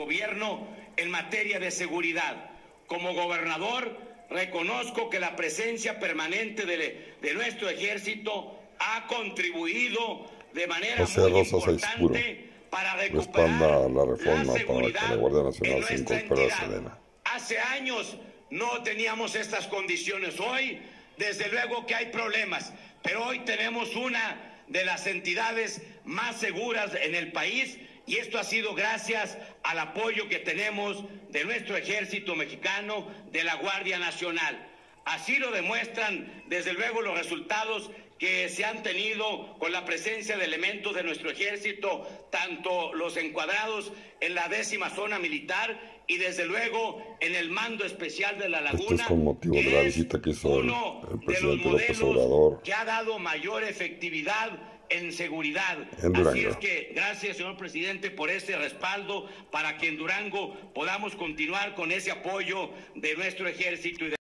gobierno en materia de seguridad. Como gobernador, reconozco que la presencia permanente de nuestro ejército ha contribuido de manera muy importante para recuperar la reforma la seguridad para que la Guardia Nacional en se nuestra incorpore a entidad. Sedena. Hace años no teníamos estas condiciones. Hoy, desde luego que hay problemas, pero hoy tenemos una de las entidades más seguras en el país, y esto ha sido gracias al apoyo que tenemos de nuestro ejército mexicano, de la Guardia Nacional. Así lo demuestran, desde luego, los resultados que se han tenido con la presencia de elementos de nuestro ejército, tanto los encuadrados en la 10ª zona militar y desde luego en el mando especial de la Laguna. Esto es con motivo de la visita que hizo el presidente López Obrador, que ha dado mayor efectividad en seguridad. Así es que gracias, señor presidente, por ese respaldo para que en Durango podamos continuar con ese apoyo de nuestro ejército y de